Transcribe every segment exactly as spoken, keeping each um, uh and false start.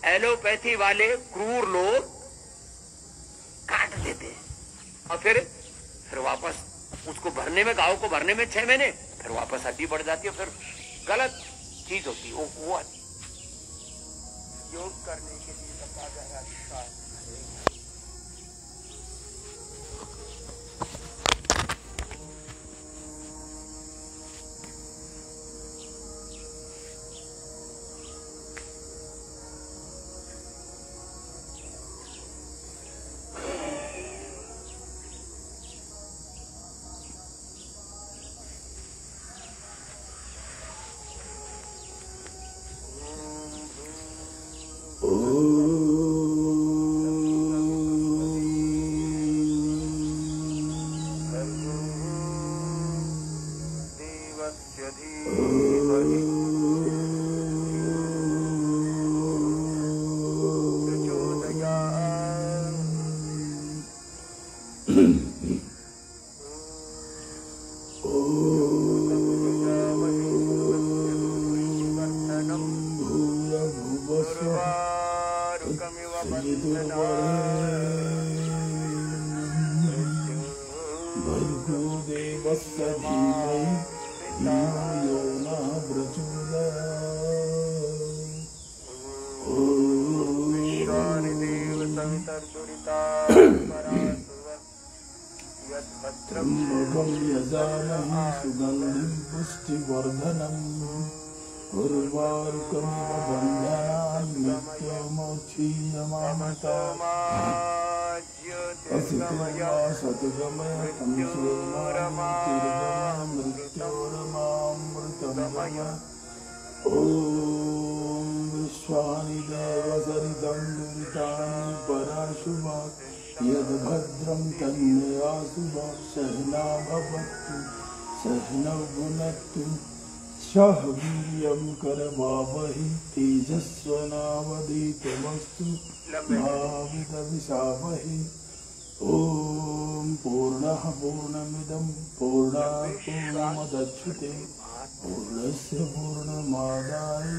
Allopathy वाले क्रूर लोग काट देते हैं और फिर फिर वापस उसको भरने में, गाँव को भरने में छह महीने, फिर वापस हड्डी बढ़ जाती है, फिर गलत चीज होती है वो। वो योग करने के लिए बता गया शास्त्र। सह वीर्यं करवावहि तेजस्वनावधीतमस्तु मा विद्विषावहि। ओम पूर्णः पूर्णमिदं पूर्णात् पूर्णमुदच्यते पूर्णस्य पूर्णमादाय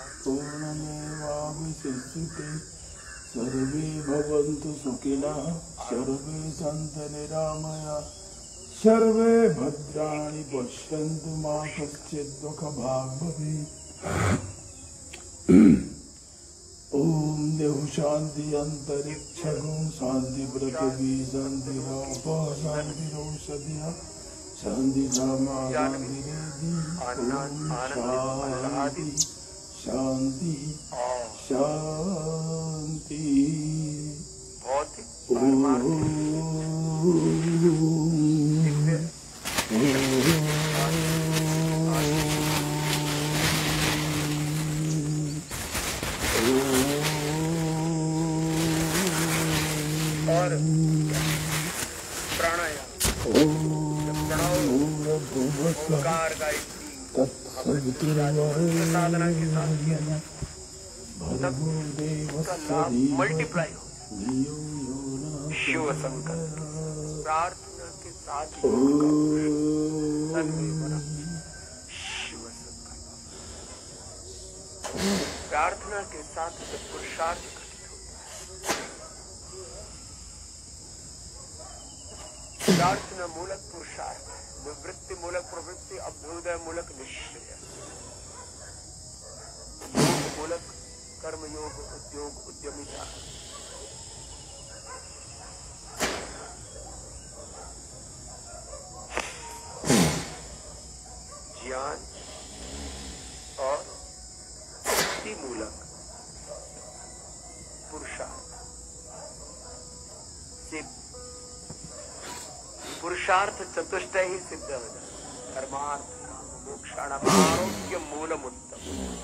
पूर्णमेवावशिष्यते। सर्वे भवन्तु सुखिनः सर्वे सन्तु निरामयाः सर्वे भद्राणि पश्यन्तु मा कश्चित् दुःखभाग् भवेत्। ओम देव शांति अंतरिक्षगो शांति पृथ्वी शांति रापो शांति औषधिया शांति धामा शांति रेदी। शांति शांति और प्राणायाम ओंकार का साधना के साथ किया जाए तब उसका लाभ मल्टीप्लाई हो। शिव शंकर प्रार्थना के साथ शिव शंकर प्रार्थना के साथ पुरुषार्थ प्रार्थना मूलक पुरुषार्थ, निवृत्ति मूलक प्रवृत्ति, अभ्युदय मूलक निश्चय, योग मूलक कर्म योग उद्योग उद्यमिता। ज्ञान और भक्ति मूलक पुरुषार्थ से पुरुषार्थ चतुष्टय ही सिद्ध हो जाए। कर्मार्थ मोक्षाणाम आरोग्य मूलमुत्तम।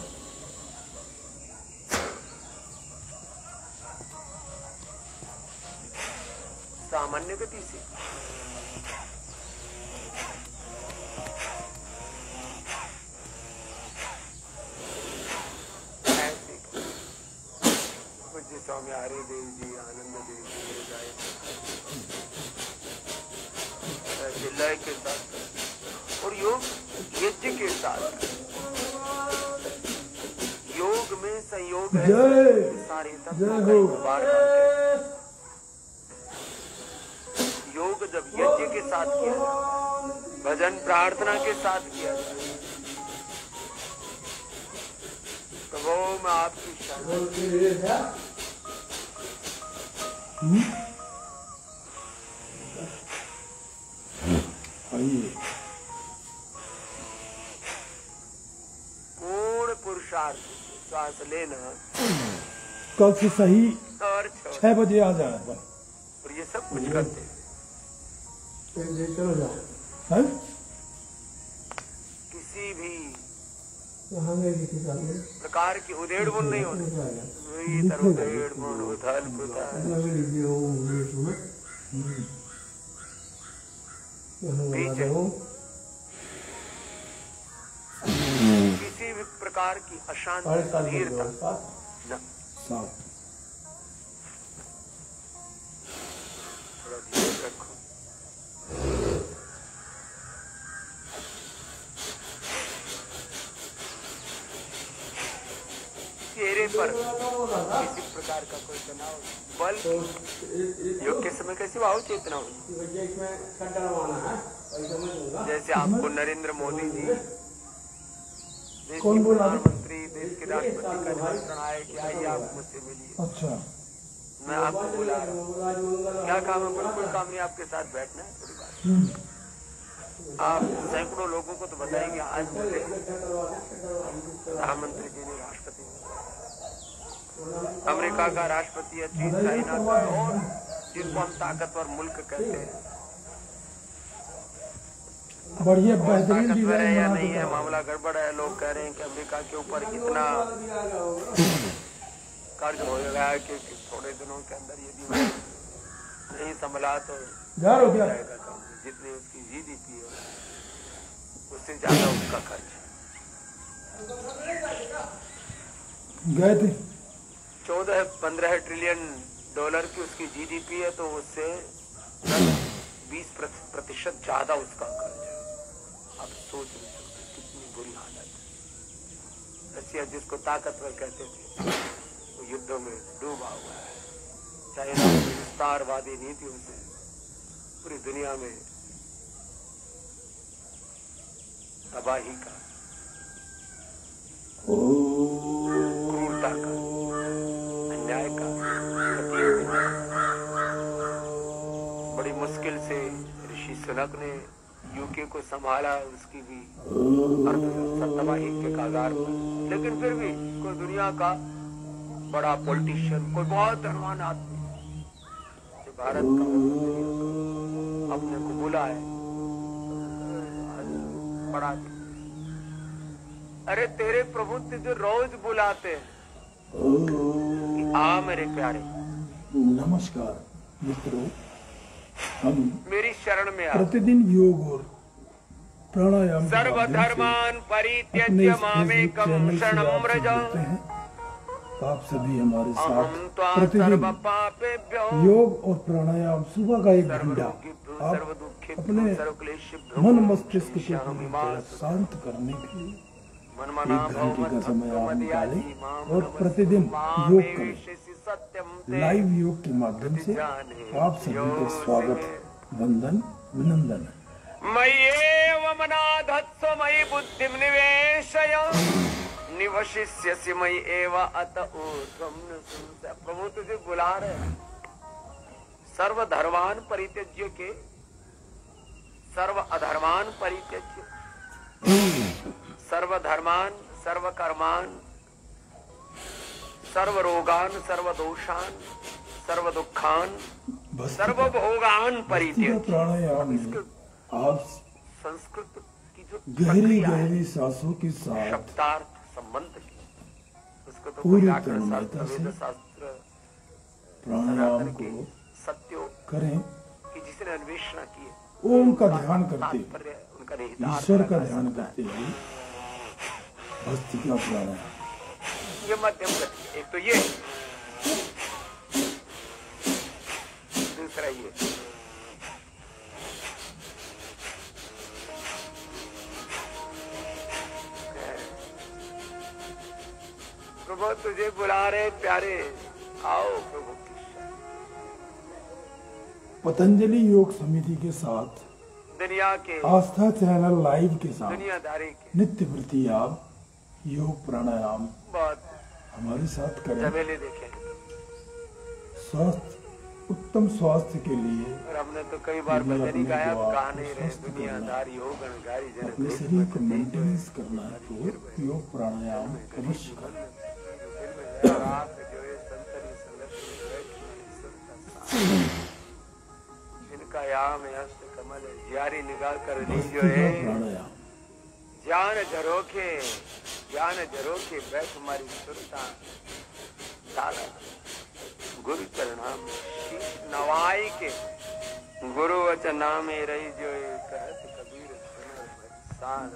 सामान्य गति से पूज्य स्वामी हरि देव जी, आनंद देव जी जाए लय के साथ और योग यज्ञ के साथ। योग में संयोग योग है जय सारे तत्वों जय का हो। एक बार करके योग जब यज्ञ के साथ किया जाता है, भजन प्रार्थना के साथ किया जाता है, प्रभु मैं आपकी शरण आइए पूर्ण पुरुषार्थ श्वास लेना कल से सही और छोड़ना, छह बजे आ जाए और ये सब कुछ करते हैं। चलो जाओ हैं? किसी भी यहाँ गए किसी साल में प्रकार की उधेड़ बुन नहीं होनी, इधर उधेड़ बुन उथल पुथल लीजिए हो मुझे सुना यहाँ बना पीछे। रहा हूँ किसी भी प्रकार की अशांति साढ़े सात बजे अधीरता और सात न। सात थोड़ा धीरे रखो। चेहरे पर किसी प्रकार का कोई तनाव बल्कि योग के समय कैसी भाव चेतना होगी, इसमें खड्डा रवाना है पैसा मैं दूंगा जैसे आपको नरेंद्र मोदी जी देश कौन के बोला? प्रधानमंत्री देश के राष्ट्रपति का निमंत्रण आए कि आइए आप मुझसे मिलिए, अच्छा मैं आपको बुला रहा हूँ। क्या काम है? बिल्कुल काम नहीं, आपके साथ बैठना है, थोड़ी बात। हम्म, आप सैकड़ों लोगों को तो बताएंगे आज मुझे प्रधानमंत्री जी ने राष्ट्रपति अमेरिका का राष्ट्रपति है, चीन चाइना का, और जिनको हम ताकतवर मुल्क कहते हैं, बढ़िया और बेहतरीन ताकतवर है डिजाइन या बना नहीं है देता मामला गड़बड़ है। लोग कह रहे हैं कि अमेरिका के ऊपर इतना कर्ज हो गया है कि कि थोड़े दिनों के अंदर यदि नहीं संभला तो जा रहे हो क्या? जाएगा काम। जितनी उसकी जीडीपी है उससे ज्यादा उसका खर्च है। गए थे चौदह पंद्रह ट्रिलियन डॉलर की उसकी जीडीपी है, तो उससे बीस प्रतिशत ज्यादा उसका कर्ज है। आप सोच नहीं सकते कितनी बुरी हालत है। रशिया जिसको ताकतवर कहते थे वो युद्धों में डूबा हुआ है। चाइना की विस्तारवादी नीतियों से पूरी दुनिया में तबाही का, क्रूरता का, अन्याय का प्रतीक है। बड़ी मुश्किल से ऋषि सुनक ने यूके को संभाला, उसकी भी अर्थव्यवस्था तबाही के कागार पर, लेकिन फिर भी कोई दुनिया का बड़ा पॉलिटिशियन, कोई बहुत धनवान आदमी जो भारत का अपने को बुलाए, बड़ा अरे तेरे प्रभु तुझे रोज बुलाते हैं कि आ मेरे प्यारे, नमस्कार मित्रों, हम मेरी शरण में आ। प्रतिदिन योग और प्राणायाम के माध्यम से सर्वधर्मान अपने परित्यज्य इस मामेकं फेसबुक चैनल से शरणं आपसे व्रज जुड़ते हैं। तो आप सभी हमारे साथ अहं त्वा प्रतिदिन सर्वपापेभ्यो योग और प्राणायाम सुबह का एक घंटा सर्वरोगेभ्यो आप सर्वदुःखेभ्यो अपने सर्वक्लेशेभ्यो मन मस्तिष्क को शमयामि पूरी मा तरह शांत करने के लिए मनमना एक घंटे का समय आप भवमद्भक्तमदयाजी निकालें मां और नमस्तु प्रतिदिन मां योग मे करें। विशेषि सत्यं ते लाइव योग के माध्यम से आप सभी को स्वागत, वंदन, विनंदन है। मय्येव मनाधत्स्व मयि बुद्धिं निवेशय निवशिष्यसि मयि एव अत ऊर्ध्वं न संशयः। प्रभु तुझे बुला रहे हैं। सर्वधर्मान परित्यज्य के सर्व अधर्मान परित्यज्य, सर्वधर्मान सर्वकर्मान सर्वरोगान सर्वदोषान सर्वदुखान सर्वभोगान भस्त्रिका परित्यज्य। प्राणायाम में आप संस्कृत की जो गहरी प्रक्रिया है, गहरी सांसों के साथ शब्दार्थ संबंध की, उसको तो पूरी कोई व्याकरण तन्मयता शास्त्र, से वेद शास्त्र, प्राणायाम सनातन के को सत्यों करें। की जिसने अन्वेषणा की है, ओम का उनका ध्यान करते तात्पर्य, उनका निहितार्थ ईश्वर का लगा ध्यान सकता है। करते हुए भस्त्रिका प्राणायाम। ये मध्यम गति, एक तो ये, दूसरा ये। प्रभु तुझे बुला रहे प्यारे, आओ प्रभु की शरण। पतंजलि योग समिति के साथ, दुनिया के आस्था चैनल लाइव के साथ दुनियादारी के नित्य प्रति आप योग प्राणायाम बहुत हमारे साथ करें। झमेले देखे स्वास्थ्य, उत्तम स्वास्थ्य के लिए और हमने तो कई बार यदि भजन ही अपने गाया, को गा आप नहीं रहे। स्वस्थ करना है, दुनियादारी हो गणगारी जन अपने शरीर को मेंटेनेंस करना है तो योग प्राणायाम अवश्य करें। जिनका याम हस्त कमल जारी निगाह कर ली जो भक्ति का है, प्राणायाम ज्ञान झरोखे ज्ञान झरोखे बैठ हमारी सुरता डाला। गुरु चरणाम शीश नवाई के, गुरु वचन नामे रही जो कहत कबीर सान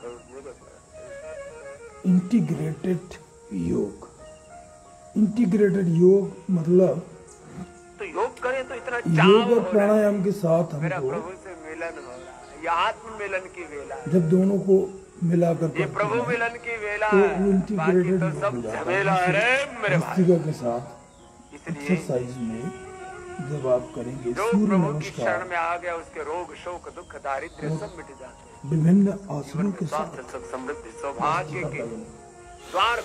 इंटीग्रेटेड योग। इंटीग्रेटेड योग मतलब तो योग करें तो इतना योग चाव और हो रहा है। प्राणायाम के साथ मेरा हमको प्रभु से मिलन हो रहा है, ये आत्म मिलन की वेला है, जब दोनों को मिलाकर ये करते प्रभु हैं, मिलन की वेला तो है। वो बाकी इंटीग्रेटेड तो योग सब हो जाता झमेला है रे मेरे है। भाई। भस्त्रिका के साथ इसलिए एक्सरसाइज में जब आप करेंगे जो सूर्य प्रभु की नमस्कार शरण में आ गया उसके रोग शोक दुख दारिद्र्य सब मिट जाते हैं। विभिन्न जीवन आसनों के के स्वास्थ्य साथ सुख समृद्धि सौभाग्य के करें। द्वार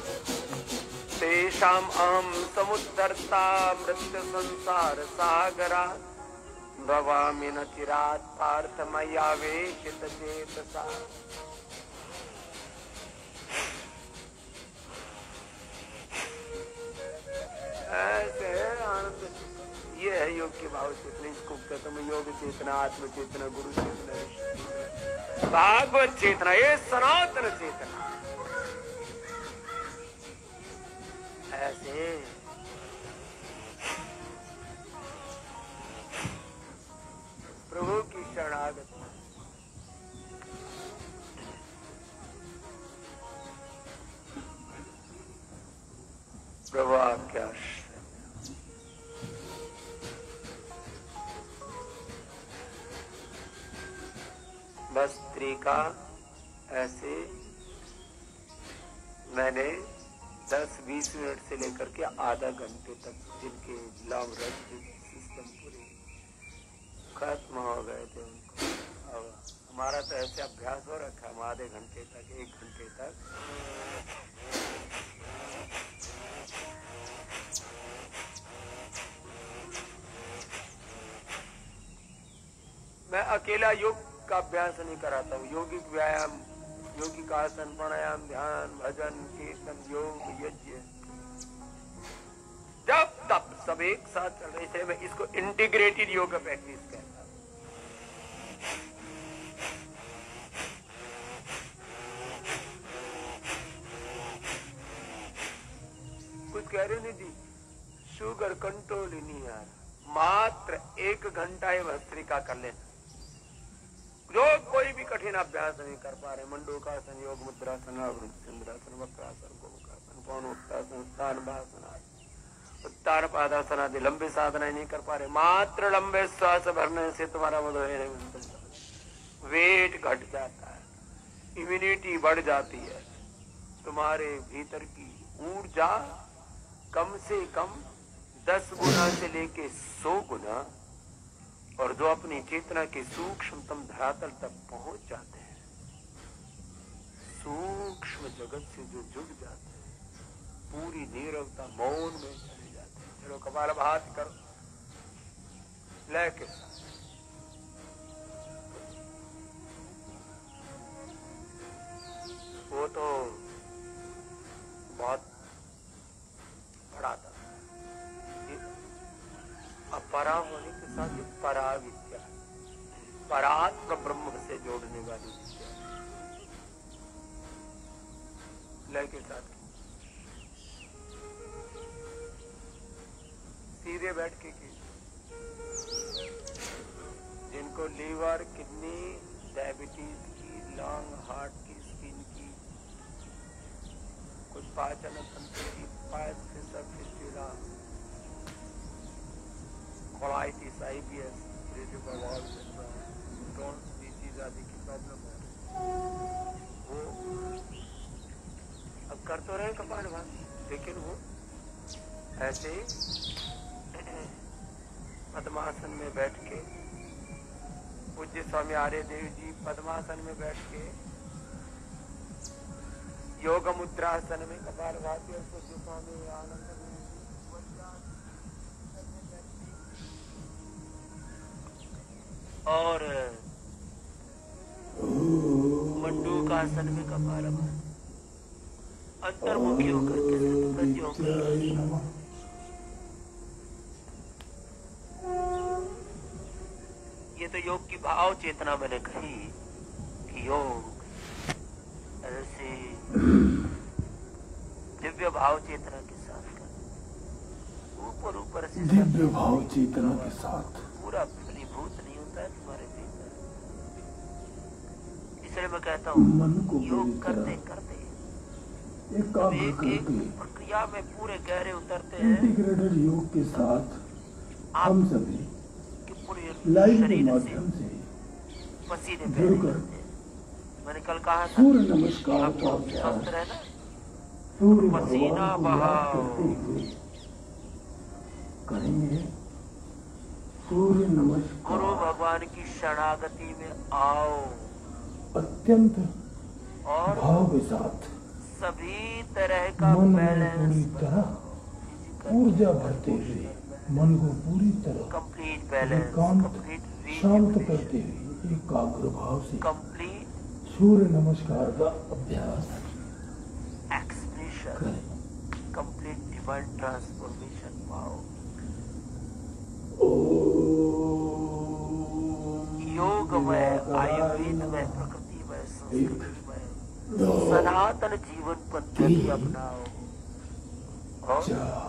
तेषाम अहम समुद्धर्ता मृत्यु संसार सागरा भवामि न चिरात् पार्थ मय्यावेशित चेतसा। ऐसे आनंद, ये है योग के भाव चेतना। इसको कहते हैं योग चेतना, आत्म चेतना, गुरु चेतना, भागवत चेतना, ये सनातन चेतना। ऐसे प्रभु की शरणागत प्रभु आपके आश्रय भस्त्री का ऐसे मैंने दस बीस मिनट से लेकर के आधा घंटे तक, जिनके लव रक्त सिस्टम पूरे खत्म हो गए थे उनको, अब हमारा तो ऐसे अभ्यास हो रखा है, हम आधे घंटे तक एक घंटे तक मैं अकेला योग का अभ्यास नहीं कराता हूँ। यौगिक व्यायाम, योगिक आसन, प्राणायाम, ध्यान, भजन, कीर्तन, योग, यज्ञ, जब तब सब एक साथ चल रहे थे। मैं इसको इंटीग्रेटेड योग का प्रैक्टिस कहता हूँ। कुछ कह रहे नहीं जी, शुगर कंट्रोल ही नहीं आ रहा, मात्र एक घंटा ही भस्त्रिका कर लेना। जो कोई भी कठिन अभ्यास नहीं कर पा रहे, मंडूकासन, योग मुद्रासन, चंद्रासन, वक्रासन, गोमुखासन, पौनोत्तासन, उत्तान भासन, उत्तान पादासन आदि लंबे साधना नहीं कर पा रहे, मात्र लंबे श्वास भरने से तुम्हारा वेट घट जाता है, इम्यूनिटी बढ़ जाती है, तुम्हारे भीतर की ऊर्जा कम से कम दस गुना से लेके सौ गुना, और जो अपनी चेतना के सूक्ष्मतम धरातल तक पहुंच जाते हैं, सूक्ष्म जगत से जो जुड़ जाते हैं, पूरी नीरवता मौन में चले जाते हैं। चलो कपाल भात करो, लय के साथ वो तो बहुत बड़ा था। अपरा होने के साथ ही परा विद्या, परात्म ब्रह्म से जोड़ने वाली विद्या, लय के साथ सीधे बैठ के की। जिनको लीवर, किडनी, डायबिटीज की, लंग, हार्ट की, स्किन की, कुछ पाचन तंत्र की, पाइप fissure fistula, colitis, IBS, irritable bowel syndrome, Crohn's disease आदि की प्रॉब्लम है, वो अब कर तो रहे कपालभाति, लेकिन वो ऐसे ही पद्मासन में बैठ के, पूज्य स्वामी आर्य देव जी पद्मासन में बैठ के योग मुद्रासन में कपालभाति और पूज्य स्वामी आनंद और मंडूकासन में कपालभाति अंतर्मुखी होकर के सत्प्रज्ञों का ये तो योग की भाव चेतना मैंने कही कि योग ऐसे दिव्य भाव चेतना के साथ ऊपर ऊपर से दिव्य भाव चेतना के साथ पूरा फलीभूत नहीं होता है तुम्हारे भीतर। इसलिए मैं कहता हूँ मन को योग करते करते एकाग्र एक एक करके प्रक्रिया में पूरे गहरे उतरते हैं इंटीग्रेटेड योग के साथ हम सभी कि पूरे लाइव के शरीर से माध्यम से पसीने जुड़ बहने कर लगते हैं। मैंने कल कहा था सूर्य नमस्कार आप का लोग अभ्यास स्वस्थ रहना, सूर्य पसीना भगवान को याद बहाओ। करते हुए करेंगे। सूर्य गुरु नमस्कार भगवान की शरणागति में आओ अत्यंत और भाव के साथ सभी तरह का मन में बैलेंस पूरी तरह ऊर्जा भरते हुए मन को पूरी तरह कंप्लीट बैलेंस, एकांत कंप्लीट शांत करते हुए एकाग्र भाव से कंप्लीट सूर्य नमस्कार का अभ्यास एक्सप्रेशन, करें। कंप्लीट डिवाइन ट्रांसफॉर्मेशन पाओ। योग में, आयुर्वेद में, प्रकृति में, संस्कृति में सनातन जीवन पद्धति अपनाओ और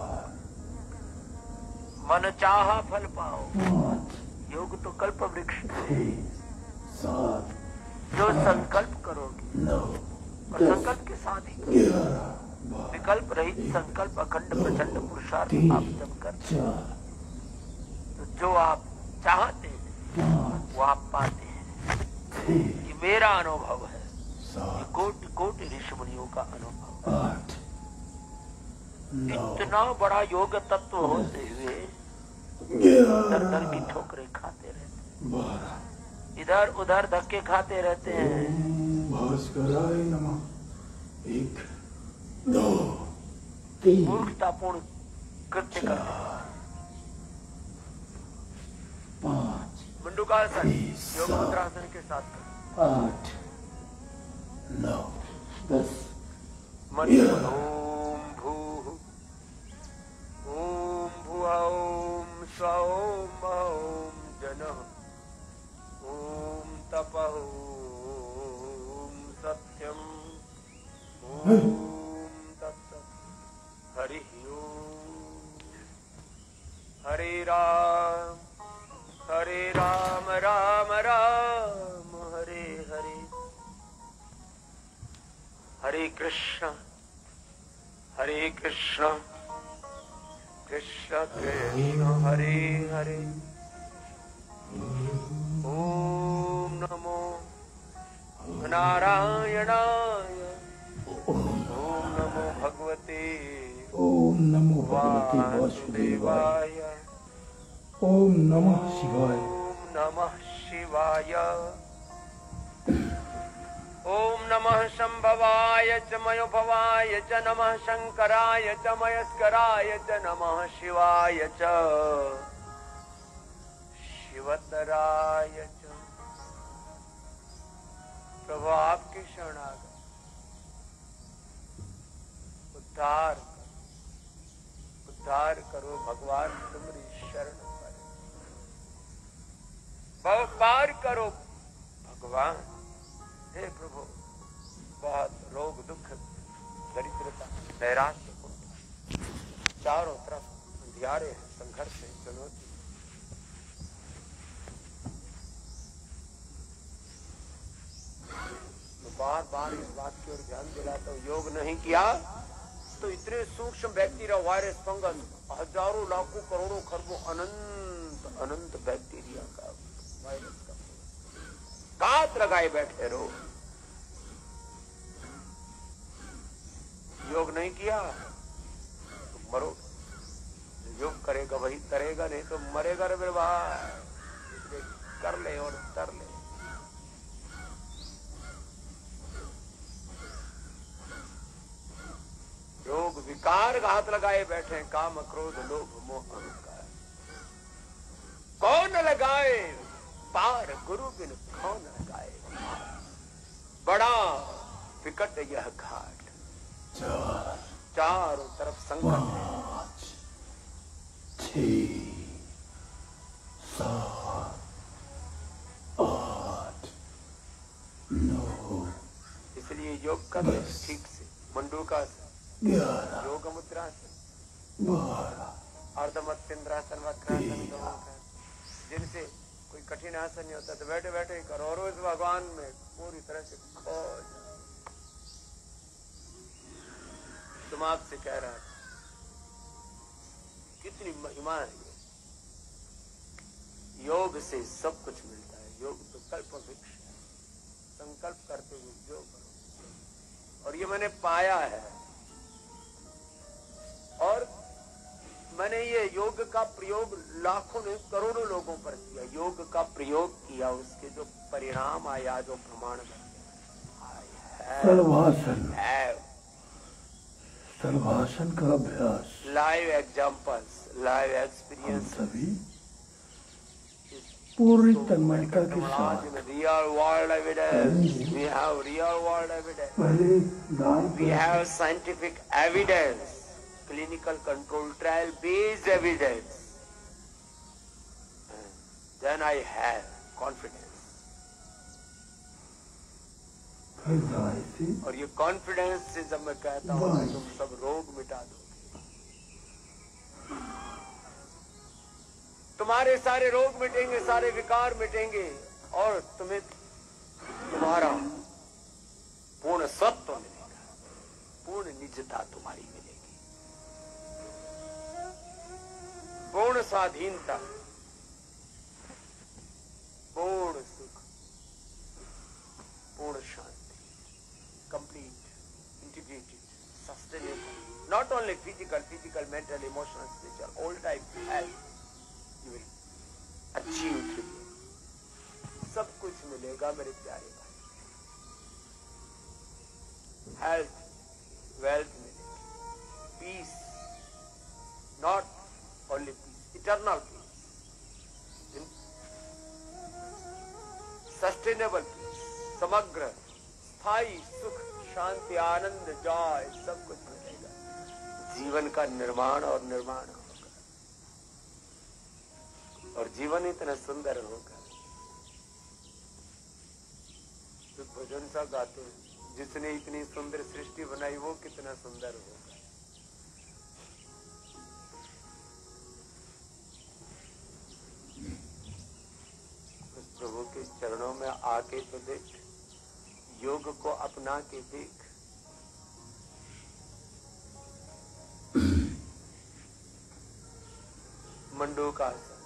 मन चाहा फल पाओ। योग तो कल्प वृक्ष है। सात जो संकल्प करोगे नौ और संकल्प के साथ ही करोगे। विकल्प रहित संकल्प अखंड प्रचंड पुरुषार्थ आप जब करते चार तो जो आप चाहते हैं पाँच वो आप पाते हैं। ये मेरा अनुभव है, सात कोटि कोटि ऋषि मुनियों का अनुभव। आठ नौ इतना बड़ा योग तत्व होते हुए दर दर ग्यारह की ठोकरें खाते रहते बारह हैं, इधर उधर धक्के खाते रहते हैं। ओम भास्कराय नमः। एक दो तीन मूर्खतापूर्ण कृत्य करते हैं। पाँच मंडूकासन बीस, योग मुद्रासन के साथ करें। आठ नौ दस मन ग्यारह ओम भू ओम भुआ ओम स्व ओम ओम जन ओम तप ओम सत्यम ओम तत्सत। हरि ओम। हरे राम हरे राम राम राम हरे हरे। हरे कृष्ण हरे कृष्ण कृष्ण कृष्ण हरे हरे। ओम नमो नारायणाय। ओम नमो भगवते ओम नमो भगवते वासुदेवाय। वासुदेवाय। ओम नमः शिवाय। ओम नमः शिवाय। ओम नमः शंभवाय च मयोभवाय च नमः शंकराय च मयस्कराय च नमः शिवाय च शिवतराय च। प्रभु आपकी शरणागत उद्धार करो, उद्धार करो भगवान तुम्हारी शरण पर। बहुत पार करो भगवान। हे प्रभु बहुत रोग दुख दरिद्रता नैराश्य हो, चारों तरफ अंधियारे हैं, संघर्ष है, चुनौती। मैं बार बार इस बात की ओर ध्यान दिलाता हूँ, योग नहीं किया तो इतने सूक्ष्म बैक्टीरिया, वायरस, फंगस, हजारों लाखों करोड़ों खरबों अनंत अनंत बैक्टीरिया का वायरस का घात लगाए बैठे रहो। योग नहीं किया तरेगा वही तरेगा, नहीं तो मरेगा रे मेरे भाई। इसलिए कर ले और तर ले। योग विकार घात लगाए बैठे, काम क्रोध लोभ मोह अहंकार। कौन लगाए पार गुरु बिन कौन लगाए पार। बड़ा विकट यह घाट, चार, चारों तरफ संकट है। पाँच, छः, सात, आठ, नौ, इसलिए योग कर ले ठीक से। मंडूकासन, ग्यारह, योग मुद्रासन, बारह, अर्धमत्स्येंद्रासन, वक्रासन, गमोकासन। जिनसे कोई कठिन आसन नहीं होता तो बैठे बैठे ही करो और उस भगवान में पूरी तरह से खो जाओ। तुम आपसे कह रहा था कितनी महिमा है ये। योग से सब कुछ मिलता है। योग तो कल्प वृक्ष है। संकल्प करते हुए योग करो, और ये मैंने पाया है। और मैंने ये योग का प्रयोग लाखों ने करोड़ों लोगों पर किया। योग का प्रयोग किया, उसके जो परिणाम आया, जो प्रमाण सर्वासन, सर्वासन का अभ्यास, लाइव एग्जाम्पल्स, लाइव एक्सपीरियंस, सभी पूरी तन्मयता के साथ real world evidence. We have real world evidence, पहले than we have scientific evidence, clinical control trial based evidence, then I have confidence. और ये कॉन्फिडेंस से जब मैं कहता हूँ कि तुम सब रोग मिटा दोगे, तुम्हारे सारे रोग मिटेंगे, सारे विकार मिटेंगे, और तुम्हें तुम्हारा पूर्ण सत्व मिलेगा, पूर्ण निजता तुम्हारी मिलेगी, पूर्ण स्वाधीनता, पूर्ण सुख, पूर्ण शांति, complete, integrated, sustainable, not only physical, physical, mental, emotional, spiritual, all type health you will achieve through. सब कुछ मिलेगा मेरे प्यारे भाई। हेल्थ, वेल्थ मिलेगी, peace, not only peace, eternal peace, sustainable peace, समग्र स्थायी सुख, शांति, आनंद, जॉय, सब कुछ मिलेगा। जीवन का निर्माण और निर्माण होगा, और जीवन इतना सुंदर होगा। तो भजन सा गाते हैं, जिसने इतनी सुंदर सृष्टि बनाई वो कितना सुंदर होगा। प्रभु के चरणों में आके तो देख, योग को अपना के देख। मंडूकासन,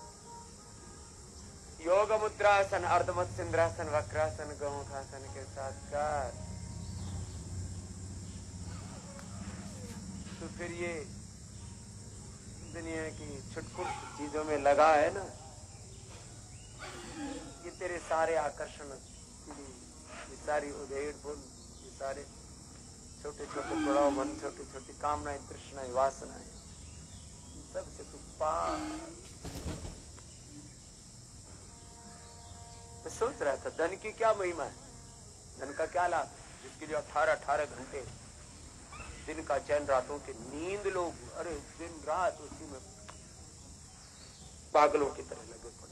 योग मुद्रासन, अर्धमत्स्येंद्रासन, वक्रासन, गौमुखासन के साथ कर तो फिर ये दुनिया की छुटपुट चीजों में लगा है ना, ये तेरे सारे आकर्षण, ये सारी उधेड़ बुन, ये सारे छोटे छोटे प्रभाव मन, छोटी छोटी कामनाएं, तृष्णाएं, वासनाएं, सबसे तू पार। मैं सोच रहा था धन की क्या महिमा है, धन का क्या लाभ, जिसके लिए अठारह अठारह घंटे दिन का चैन, रातों की नींद लोग अरे दिन रात उसी में पागलों की तरह लगे पड़े।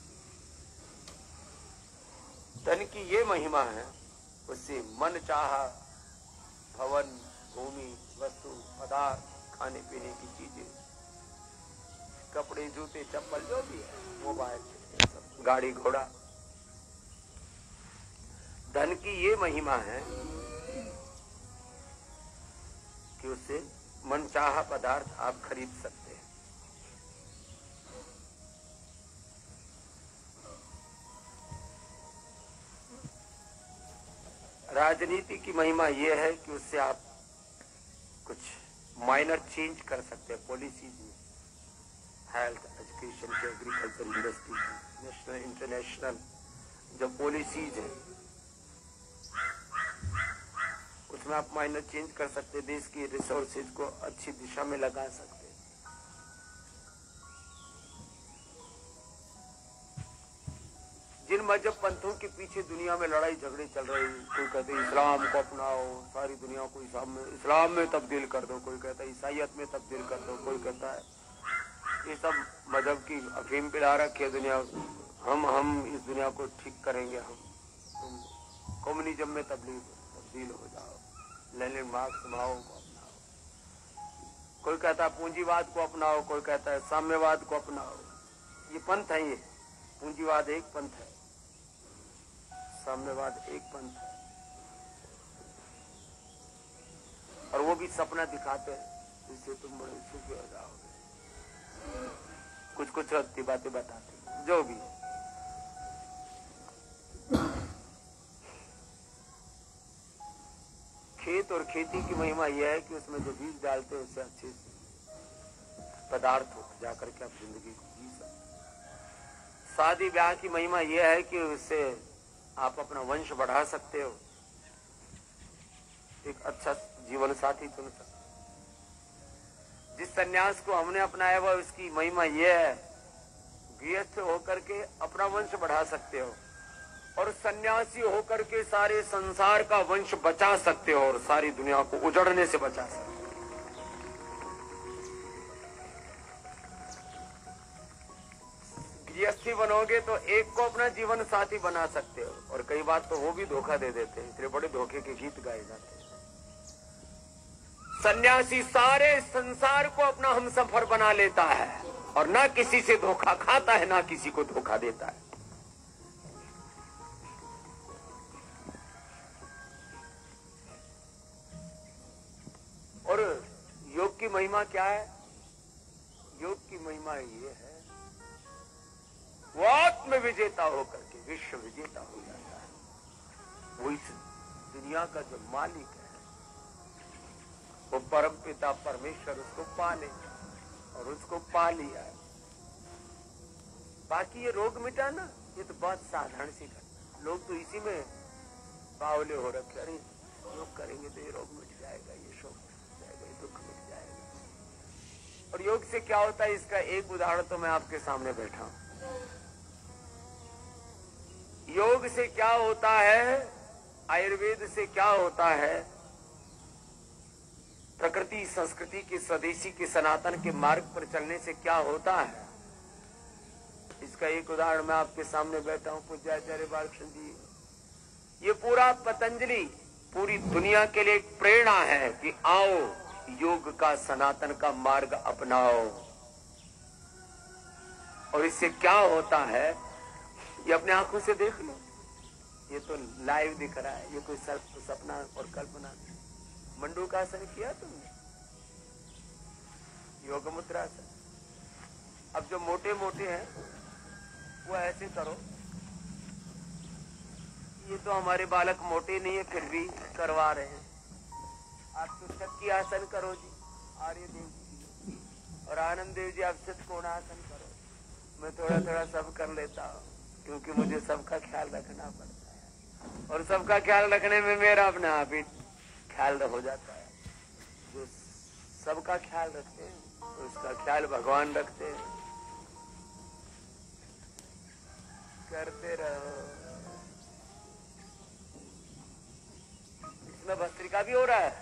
धन की ये महिमा है, उससे मन चाहा भवन, भूमि, वस्तु, पदार्थ, खाने पीने की चीजें, कपड़े, जूते, चप्पल, जो भी है, मोबाइल, सब, गाड़ी घोड़ा। धन की ये महिमा है कि उससे मनचाहा पदार्थ आप खरीद सकते हैं। राजनीति की महिमा यह है कि उससे आप कुछ माइनर चेंज कर सकते हैं पॉलिसीज में, हेल्थ, एजुकेशन की, एग्रीकल्चर, इंडस्ट्री की, नेशनल इंटरनेशनल जो पॉलिसीज है उसमें आप माइनर चेंज कर सकते, देश की रिसोर्सेज को अच्छी दिशा में लगा सकते। जिन मजहब पंथों के पीछे दुनिया में लड़ाई झगड़े चल रहे हैं, कोई कहते हैं इस्लाम को अपनाओ, सारी दुनिया को इस्लाम में इस्लाम में तब्दील कर दो, कोई कहता है ईसाइयत में तब्दील कर दो, कोई कहता है ये सब मजहब की अफीम पिला रखी है दुनिया, हम हम इस दुनिया को ठीक करेंगे, हम तुम कम्युनिज्म में तब्दील तब्दील हो जाओ, लेनिन मार्क्स माओ को अपनाओ, कोई कहता है पूंजीवाद को अपनाओ, कोई कहता है साम्यवाद को अपनाओ। ये पंथ है, ये पूंजीवाद एक पंथ है, साम्यवाद एक पंथ है, और वो भी सपना दिखाते हैं जिससे तुम बड़े सुखी हो जाओगे, कुछ कुछ अच्छी बातें बताते, जो भी है। खेत और खेती की महिमा यह है कि उसमें जो बीज डालते हैं उससे अच्छे पदार्थ हो जाकर के आप जिंदगी को जी सकते। शादी ब्याह की महिमा यह है कि उससे आप अपना वंश बढ़ा सकते हो, एक अच्छा जीवन साथी चुन सकते। जिस सन्यास को हमने अपनाया हुआ उसकी महिमा यह है, गृहस्थ होकर के अपना वंश बढ़ा सकते हो और सन्यासी होकर के सारे संसार का वंश बचा सकते हो और सारी दुनिया को उजड़ने से बचा सकते हो। गृहस्थी बनोगे तो एक को अपना जीवन साथी बना सकते हो, और कई बार तो वो भी धोखा दे देते हैं, इसलिए बड़े धोखे के गीत गाए जाते हैं। सन्यासी सारे संसार को अपना हमसफर बना लेता है और ना किसी से धोखा खाता है, ना किसी को धोखा देता है। और योग की महिमा क्या है? योग की महिमा ये है, वो आत्म विजेता होकर के विश्व विजेता हो जाता है। वो इस दुनिया का जो मालिक है, वो परम पिता परमेश्वर उसको पाले और उसको पा लिया है। बाकी ये रोग मिटाना, ये तो बहुत साधारण सी घटना। लोग तो इसी में बावले हो रखे, अरे योग करेंगे तो ये रोग मिट जाएगा, ये शोक मिट जाएगा, ये दुख मिट जाएगा। और योग से क्या होता है, इसका एक उदाहरण तो मैं आपके सामने बैठा हूं। योग से क्या होता है, आयुर्वेद से क्या होता है, प्रकृति संस्कृति के स्वदेशी के सनातन के मार्ग पर चलने से क्या होता है, इसका एक उदाहरण मैं आपके सामने बैठा हूं। पूज्य आचार्य बालकृष्ण जी, ये पूरा पतंजलि पूरी दुनिया के लिए एक प्रेरणा है कि आओ योग का सनातन का मार्ग अपनाओ। और इससे क्या होता है ये अपने आंखों से देख लो, ये तो लाइव दिख रहा है, ये कोई सपना और कल्पना नहीं। मंडूकासन किया तुमने, योग मुद्रासन। अब जो मोटे मोटे हैं वो ऐसे करो, ये तो हमारे बालक मोटे नहीं है फिर भी करवा रहे हैं। आप तो शक्ति आसन करो जी, आर्य देव जी, और आनंद देव जी आप षटकोणासन करो। मैं थोड़ा थोड़ा सब कर लेता हूँ क्योंकि मुझे सबका ख्याल रखना पड़ता है, और सबका ख्याल रखने में मेरा अपना आप ही ख्याल हो जाता है। जो सबका ख्याल रखते हैं उसका ख्याल भगवान रखते हैं। करते रहो। इसमें भस्त्रिका भी हो रहा है।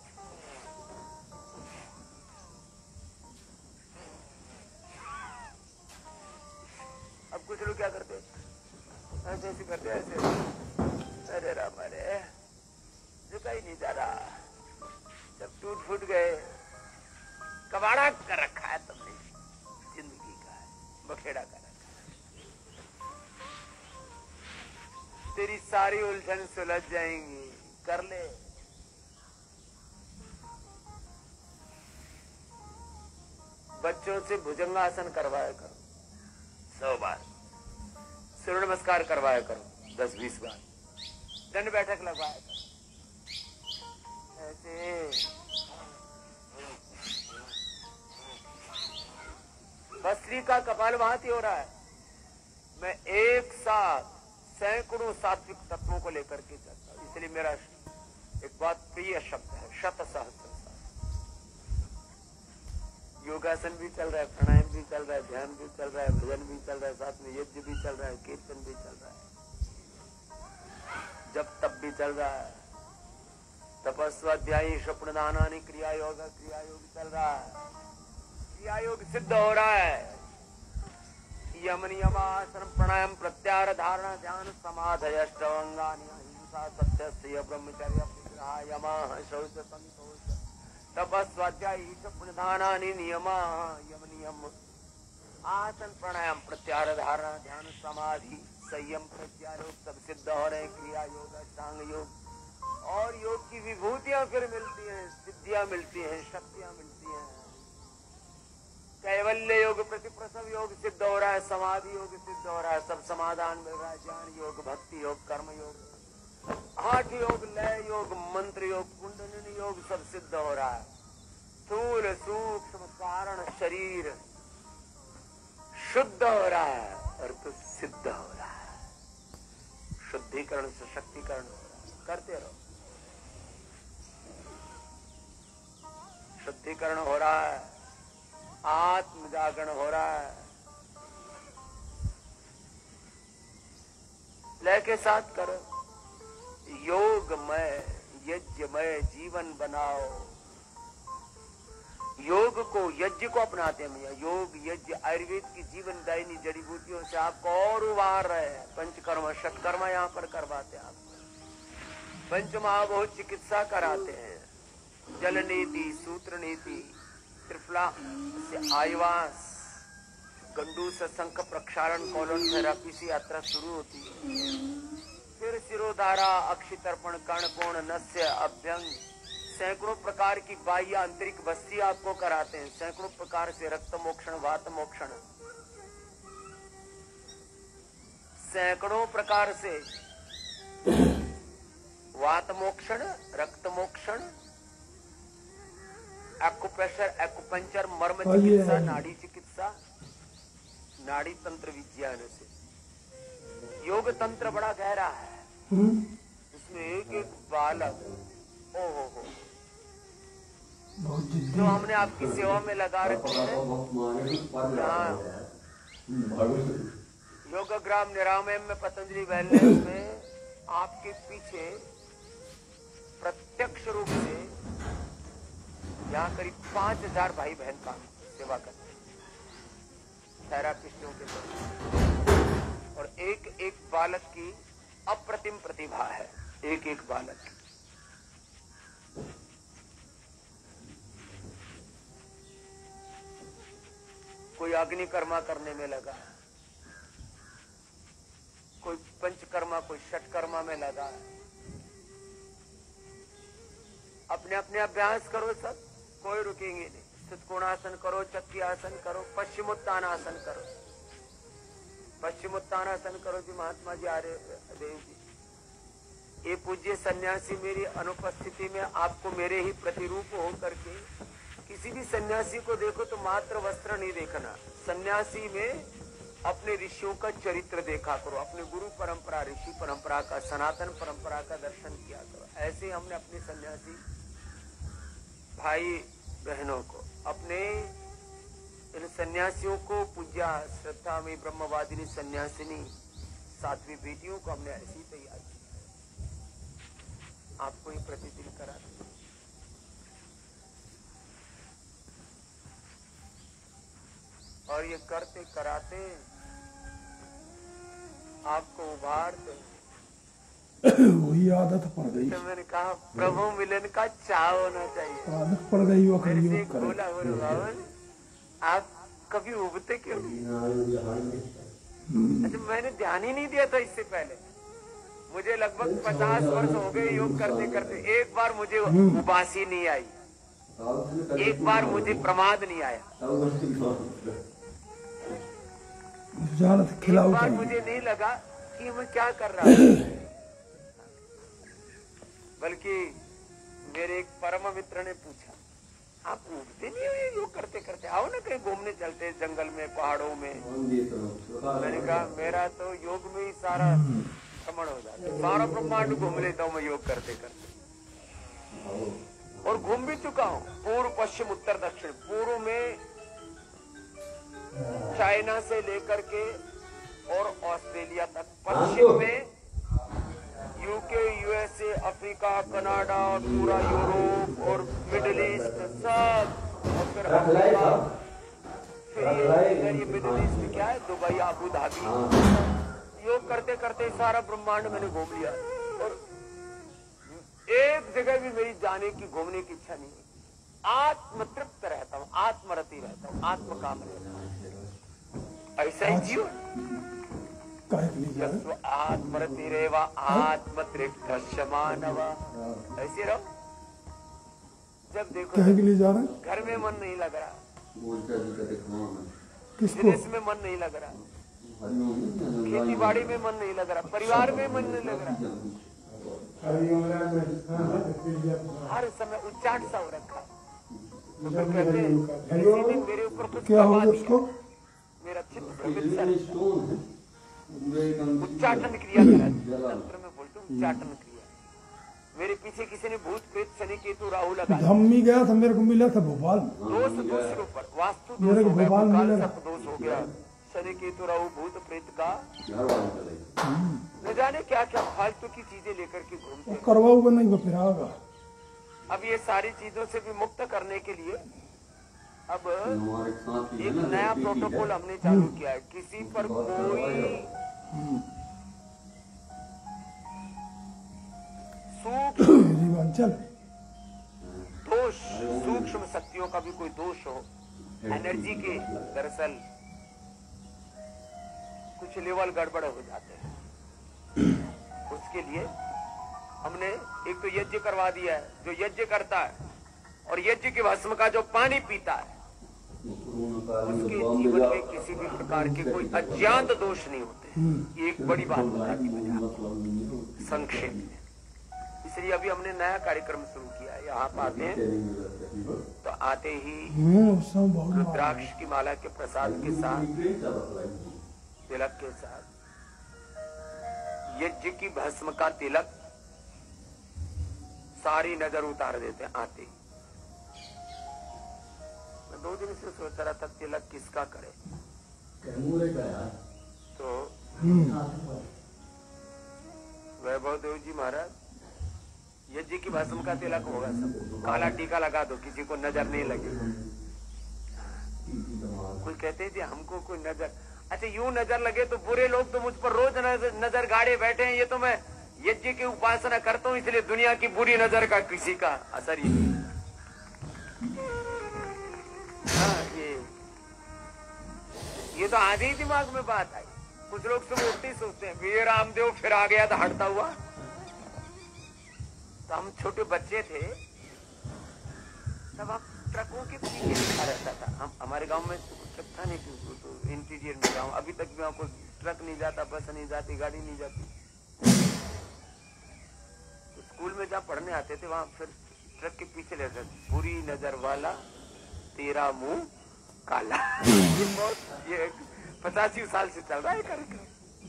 अब कुछ लोग क्या करते, ऐसे ऐसे करते, ऐसे, अरे राम अरे झुका ही नहीं जा रहा, जब टूट फूट गए। कबाड़ा कर रखा है तुमने, जिंदगी का है, बखेड़ा कर रखा है। तेरी सारी उलझन सुलझ जाएंगी, कर ले। बच्चों से भुजंगासन करवाया करो सौ बार, सूर्य नमस्कार करवाया करो दस बीस बार, दंड बैठक लगवाया करो। ऐसे भस्त्री का कपालभाति हो रहा है। मैं एक साथ सैकड़ों सात्विक तत्वों को लेकर के चलता हूं, इसलिए मेरा एक बहुत प्रिय शब्द है शत सहस्त्र। योगासन भी चल रहा है, प्राणायाम भी चल रहा है, ध्यान भी चल रहा है, भजन भी चल रहा है, साथ में यज्ञ भी चल रहा है, कीर्तन भी चल रहा है, जब तब भी चल रहा है, तपस्वाध्यायी स्वप्न दानानी क्रिया योग क्रिया योग चल रहा है, क्रिया योग सिद्ध हो रहा है। यम नियमासन प्राणायाम प्रत्याहार धारणा ध्यान समाधि अष्टांगानि अहिंसा सत्य ब्रह्मचर्य यमा शौच संतोष तपस्वाध्यायी स्वप्न दानानि नियमा यम नियम आसन प्राणायाम प्रत्याहार धारणा ध्यान समाधि संयम प्रज्ञा योग सब सिद्ध हो रहे, क्रिया योग अष्टांग योग और योग की विभूतियां फिर मिलती हैं, सिद्धियां मिलती हैं, शक्तियां मिलती हैं। कैवल्य योग प्रतिप्रसव योग सिद्ध हो रहा है, समाधि योग सिद्ध हो रहा है, सब समाधान मिल रहा है, ज्ञान योग भक्ति योग कर्म योग आठ योग लय योग मंत्र योग कुंडलिनी योग सब सिद्ध हो रहा है। स्थूल सूक्ष्म कारण शरीर शुद्ध हो रहा है और तो सिद्ध हो रहा है, शुद्धिकरण सशक्तिकरण हो रहा है। करते रहो, शुद्धिकरण हो रहा है, आत्म जागरण हो रहा है। लय के साथ करो, योगमय यज्ञमय जीवन बनाओ। योग को यज्ञ को अपनाते हैं भैया, योग यज्ञ आयुर्वेद की जीवन दायिनी जड़ी बूटियों से आपको और उबार रहे हैं। पंचकर्म षटकर्म यहाँ पर करवाते हैं आपको, पंचमहाभूत चिकित्सा कराते हैं, जल नीति सूत्र नीति त्रिफला से आयुवास गंडू से शंख प्रक्षालन कोलन थेरापी से यात्रा शुरू होती है। फिर सिरोधारा अक्षितर्पण कर्णकोण नस्य अभ्यंग सैकड़ों प्रकार की बाह्य आंतरिक बस्ती आपको कराते हैं, सैकड़ों प्रकार से रक्त मोक्षण वात मोक्षण, सैकड़ों प्रकार से वात मोक्षण रक्त मोक्षण एक्यूप्रेशर एक्यूपंचर मर्म चिकित्सा नाड़ी चिकित्सा नाड़ी तंत्र विज्ञान से। योग तंत्र बड़ा गहरा है, इसमें एक एक बालक ओ हो हो जो हमने आपकी सेवा में लगा रखे हैं। योगग्राम निरामयम में पतंजलि वेलनेस में आपके पीछे प्रत्यक्ष रूप से यहाँ करीब पांच हजार भाई बहन का सेवा करते हैं थेरापिस्टों के साथ, और एक एक बालक की अप्रतिम प्रतिभा है, एक एक बालक की। कोई अग्निकर्मा करने में लगा, कोई पंचकर्मा कोई षटकर्मा में लगा। अपने अपने अभ्यास करो सब, कोई रुकेंगे नहीं। सतकोणासन करो, चक्की आसन करो, पश्चिमोत्तानासन करो, पश्चिमोत्तानासन करो जी महात्मा जी आर्य देव जी। ये पूज्य सन्यासी मेरी अनुपस्थिति में आपको मेरे ही प्रतिरूप हो करके, किसी भी सन्यासी को देखो तो मात्र वस्त्र नहीं देखना, सन्यासी में अपने ऋषियों का चरित्र देखा करो, अपने गुरु परंपरा ऋषि परंपरा का सनातन परंपरा का दर्शन किया करो। ऐसे हमने अपने सन्यासी भाई बहनों को, अपने इन सन्यासियों को, पूज्या श्रद्धा में ब्रह्मवादिनी सन्यासिनी साध्वी बेटियों को हमने ऐसी तैयार किया। आपको ये प्रतिदिन करा दें। और ये करते कराते आपको उभारते वही आदत पड़ गई। तो मैंने कहा प्रभु मिलन का चाव होना चाहिए। आदत पड़ गई वो मेरे से योग बोला बोले बावन आप कभी उबते क्यों? अच्छा मैंने ध्यान ही नहीं दिया था इससे पहले। मुझे लगभग पचास वर्ष हो गए योग करते करते, एक बार मुझे उबासी नहीं आई, एक बार मुझे प्रमाद नहीं आया, एक बार मुझे नहीं लगा कि मैं क्या कर रहा हूँ। बल्कि मेरे एक परम मित्र ने पूछा आप उठते नहीं हो योग करते करते, आओ ना कहीं घूमने चलते हैं जंगल में, पहाड़ों में। मैंने कहा मेरा तो योग में ही सारा भ्रमण हो जाता है, सारा ब्रह्मांड घूम लेता हूँ मैं योग करते करते। और घूम भी चुका हूँ, पूर्व पश्चिम उत्तर दक्षिण। पूर्व में चाइना से लेकर के और ऑस्ट्रेलिया तक, पश्चिम में यूके, यूएसए, अफ्रीका, कनाडा और पूरा यूरोप और मिडिल ईस्ट सब। और फिर अफ्रीका, फिर ये ये मिडिल ईस्ट क्या है, दुबई, अबू धाबी। योग करते करते सारा ब्रह्मांड मैंने घूम लिया। और एक जगह भी मेरी जाने की, घूमने की इच्छा नहीं है। आत्मतृप्त रहता हूँ, आत्मरति रहता हूँ, आत्मकाम रहता हूँ। ऐसा ही जीवन। आत्मरति रेवा आत्मतृप्त मानव। ऐसे रहो। जब देखो कहे के लिए जा रहे हैं? घर में मन नहीं लग रहा, किसको? बिजनेस में मन नहीं लग रहा, खेती बाड़ी में मन नहीं लग रहा, परिवार में मन नहीं लग रहा, हर समय उच्चाट सा हो रखा। तो फिर कहते हैं किसी दिन मेरे ऊपर कुछ क्या हो करवा गया दिया, उसको? मेरा चित्त प्रवृत्त सा उच्चाटन क्रिया करा। तंत्र में बोलते हैं उच्चाटन क्रिया। मेरे पीछे किसी ने भूत प्रेत शनि केतु राहु लगा। धम्मी गया था, मेरे को मिला था भोपाल। दोष दूसरे ऊपर, वास्तु दोष मेरे को हो गया, भोपाल काल मिला। सर्प दोष हो गया, शनि केतु राहु भूत प्रेत का। न जाने क्या क्या फालतू की चीजें लेकर के घूमते हैं। करवाऊंगा नहीं वो फिर आएगा। अब ये सारी चीजों से भी मुक्त करने के लिए अब एक नया प्रोटोकॉल हमने चालू किया है। किसी पर कोई सूक्ष्म चल दोष, सूक्ष्म शक्तियों का भी कोई दोष हो, एनर्जी के दरअसल कुछ लेवल गड़बड़ हो जाते हैं। उसके लिए हमने एक तो यज्ञ करवा दिया है। जो यज्ञ करता है और यज्ञ के भस्म का जो पानी पीता है, उसके जीवन में किसी भी प्रकार के कोई अज्ञात दोष नहीं होते। ये एक बड़ी बात बता दी मैंने आपको संक्षेप में। इसलिए अभी हमने नया कार्यक्रम शुरू किया है। यहाँ पर आते हैं तो आते ही रुद्राक्ष की माला के प्रसाद के साथ, तिलक के साथ, यज्ञ की भस्म का तिलक सारी नजर उतार देते हैं। आते ही मैं दो दिन से सोच रहा था तिलक किसका करे, तो वैभव देव जी महाराज, यज्ञ की भस्म का तिलक होगा सब, काला टीका लगा दो, किसी को नजर नहीं लगे। कोई कहते थे हमको कोई नजर, अच्छा यूं नजर लगे तो बुरे लोग तो मुझ पर रोज नजर, नजर गाड़े बैठे हैं। ये तो मैं यज्ञ की उपासना करता हूँ, इसलिए दुनिया की बुरी नजर का किसी का असर ही नहीं। हाँ, ये ये तो आधे ही दिमाग में बात आई। कुछ लोग सुबह उठते सोचते हैं वीर रामदेव फिर आ गया था हटता हुआ। तो हम छोटे बच्चे थे तब हम ट्रकों के पीछे लिखा रहता था। हम हमारे गांव में ट्रक था नहीं, तो इंटीरियर में गाँव, अभी तक भी वहाँ कोई ट्रक नहीं जाता, बस नहीं जाती, गाड़ी नहीं जाती। तो स्कूल में जहाँ पढ़ने आते थे वहाँ फिर ट्रक के पीछे रहता था, बुरी नजर वाला तेरा मुंह काला। ये पचासी साल से चल रहा है कार्यक्रम।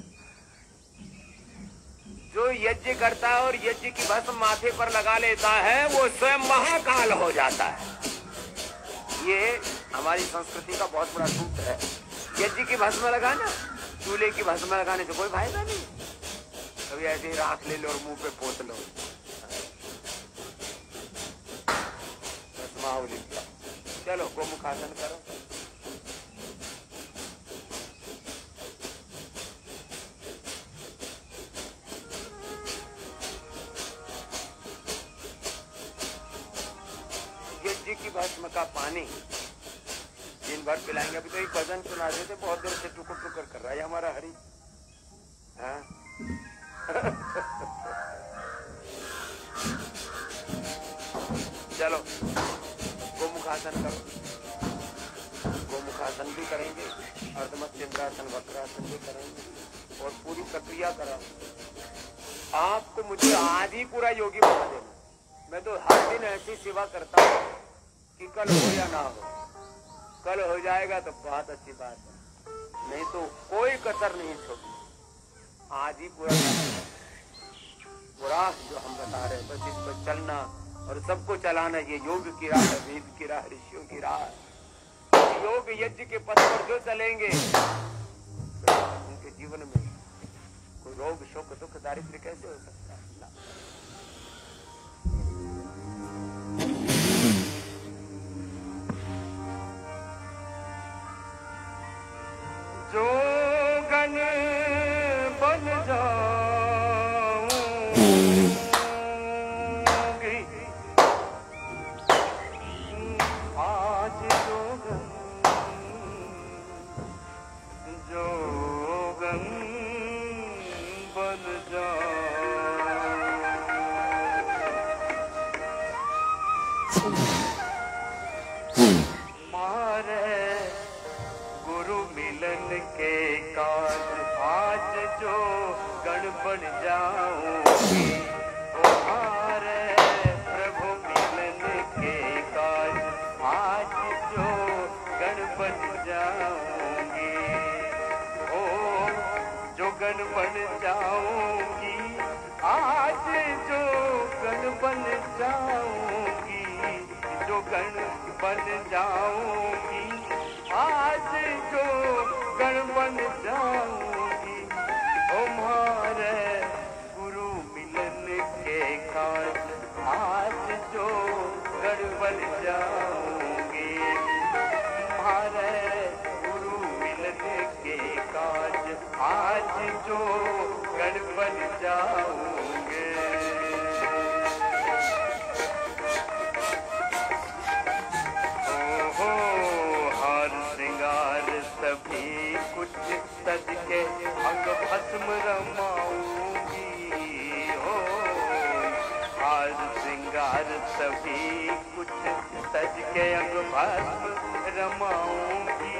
जो यज्ञ करता है और यज्ञ की भस्म माथे पर लगा लेता है वो स्वयं महाकाल हो जाता है। ये हमारी संस्कृति का बहुत बड़ा सूत्र है। यज्ञ की भस्म लगाना, चूल्हे की भस्म लगाने से कोई फायदा नहीं। कभी ऐसे ही राख ले लो और मुंह पे पोत लो, भस्मावली। चलो गोमुखासन करो। यज्ञ की भस्म का पानी दिन भर पिलाएंगे। अभी तो एक भजन सुना रहे थे, बहुत देर से टुकुर टुकुर कर रहा है हमारा हरि। हाँ? चलो गोमुखासन करो। गोमुखासन भी करेंगे, अर्धमस्तेंद्रासन, वक्रासन भी करेंगे और पूरी प्रक्रिया कराओ। आपको मुझे आज ही पूरा योगी बना देना। मैं तो हर दिन ऐसी सेवा करता हूँ कि कल हो या ना हो। कल हो जाएगा तो बहुत अच्छी बात है, नहीं तो कोई कसर नहीं छोड़ी। आज ही पूरा पूरा जो हम बता रहे हैं बस इस पर चलना और सबको चलाना। ये योग की राह है, वेद की राह, ऋषियों की राह। योग यज्ञ के पथ पर जो चलेंगे उनके जीवन में कोई रोग शोक दुख दारिद्र्य कैसे हो सकता है। जो गण बन जाऊंगी आज जो गण जो गण बन जाऊं मारे गुरु मिलन के काज आज जो गण बन जाऊंगी तुम्हारे प्रभु मिलन के काज आज जो गण बन जाऊंगी। ओ जो गण बन जाऊंगी आज जो गण बन जाऊंगी जो गण बन जाऊंगी आज जो गण बन जाऊंगी तुम्हारे गुरु मिलन के काज आज जो गण बन जाऊंगी तुम्हारे गुरु मिलन के काज आज जो गण बन जाऊंगे। सभी कुछ सज के अंग भस्म रमाऊंगी हो हार श्रृंगार सभी कुछ सज के अंग भस्म रमाऊंगी।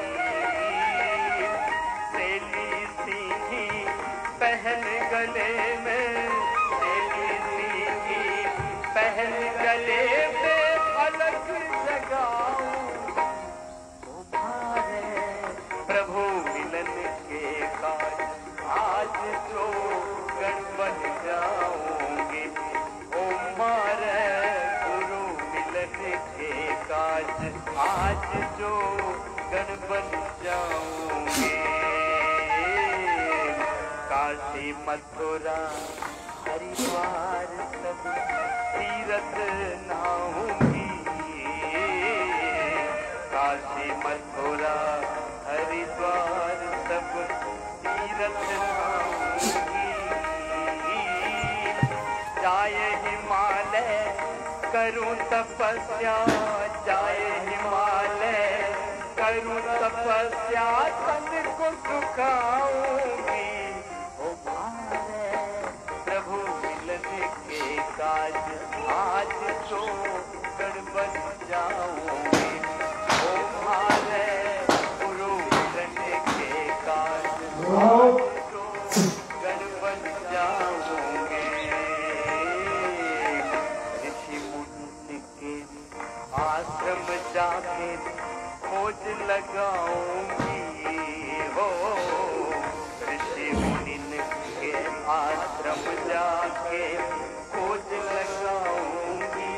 सेली सीधी पहन गले में सेली सीधी पहन गले में अलग जगाऊं प्रभु मिलन के काज आज जो गण बन जाऊंगे ओ मारे गुरु मिलन के काज आज जो गण बन जाऊंगे। काशी मथुरा हरिद्वार सब तीरथ नाऊंगी काशी मथुरा हरिद्वार सब तीरथ नाऊंगी। जाए हिमालय करूं तपस्या जाए हिमालय करूं तपस्या तन को सुखाऊंगी ओ मारे प्रभु मिलन के काज आज जो गण बन जाऊंगी ओ मारे गुरु मिलन के काज आज जो गण बन जाऊंगे। ऋषि मुनि के आश्रम जाके खोज लगाऊंगी हो ऋषि मुनि के आश्रम जाके खोज लगाऊंगी।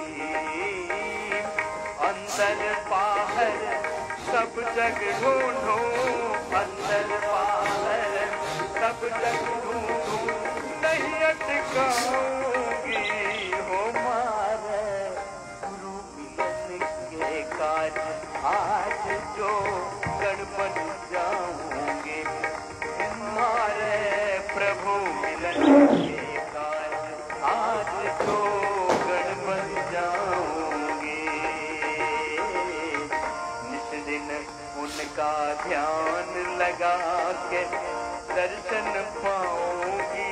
अंदर बाहर सब जग ढूंढूं अंदर बाहर सब जग ढूंढूं नहीं अटकाऊंगी हो मारे गुरु मिलन के काज आज जो गण बन जाऊंगे मारे प्रभु मिलन के काज आज जो गण बन जाऊंगे। नित दिन उनका ध्यान लगा के दर्शन पाऊंगी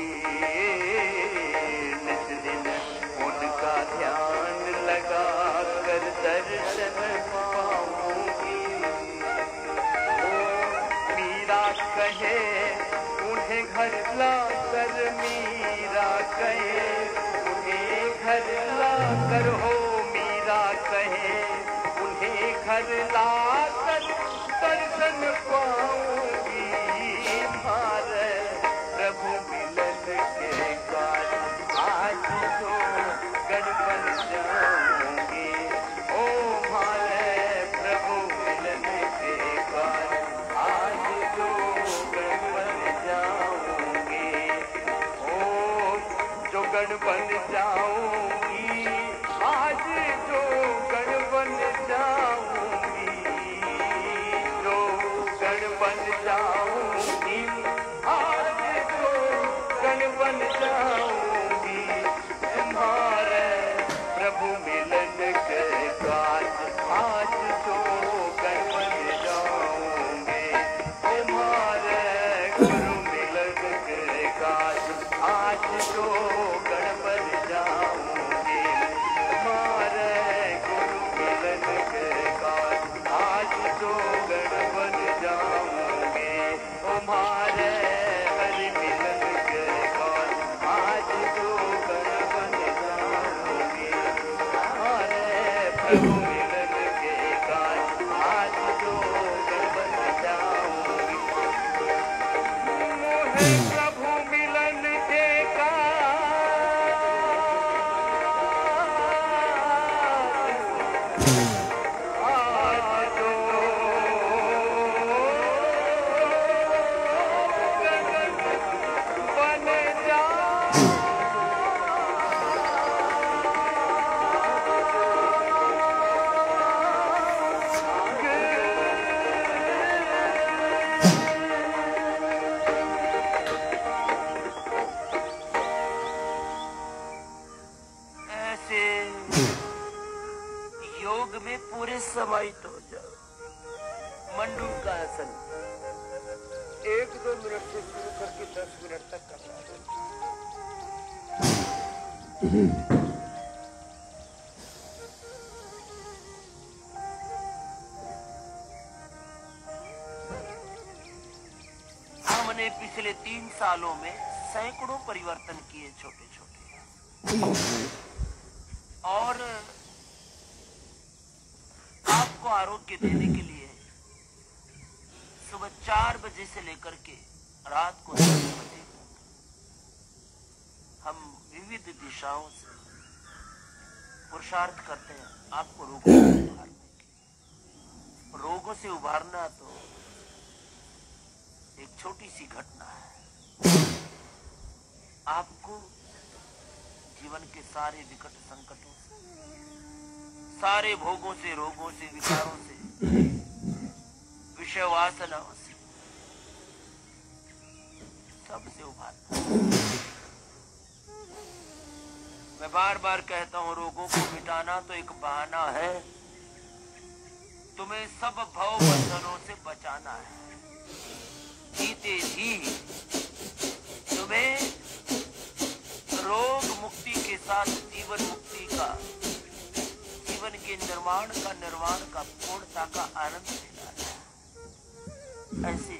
नित दिन उनका ध्यान लगा कर दर्शन पाऊंगी। ओ मीरा कहे उन्हें घर ला कर मीरा कहे उन्हें घर ला कर हो मीरा कहे उन्हें घर घर लाकर दर्शन पाऊंगी, मारे प्रभु मिलन के कारण आज तो गण बन जाऊंगी। ओ मारे प्रभु मिलन के कारण आज तो गण बन जाऊंगी। ओ जो गण बन जाऊंगी, आज जो गण बन जाऊंगी, जो गण बन जाऊंगी, आज जो गण बन जाऊंगी, तुम्हारे प्रभु मिलन के काज आज जो गण बन जाऊंगे, तुम्हारे गुरु मिलन के काज आज जो गण बन जाऊंगे, तुम्हारे गुरु मिलन के काज आज जो गण बन जाऊंगे, तुम्हारे हरि मिलन के काज आज जो गण बन जाऊंगे, तुम्हारे प्रभु मिलन के काज आज जो गण बन जाऊंगे। मोहे प्रभु मिलन के योग में पूरे समाहित हो जाओ। मंडूक आसन एक दो मिनट से शुरू करके दस मिनट तक करना है। हमने पिछले तीन सालों में सैकड़ों परिवर्तन किए छोटे छोटे, और आपको आरोग्य देने के लिए सुबह चार बजे से लेकर के रात को दस बजे हम विविध दिशाओं से पुरुषार्थ करते हैं आपको रोगों से उबारने के। रोगों से उबारना तो एक छोटी सी घटना है, आपको जीवन के सारे विकट संकटों से, सारे भोगों से, रोगों से, विकारों से, विषय वासनाओं से, सबसे उभारना। मैं बार बार कहता हूं, रोगों को मिटाना तो एक बहाना है, तुम्हें सब भव बंधनों से बचाना है। जीते जी तुम्हें रोग मुक्ति के साथ जीवन मुक्ति का, जीवन के निर्माण का, निर्वाण का, पूर्णता का आनंद लेना है। ऐसे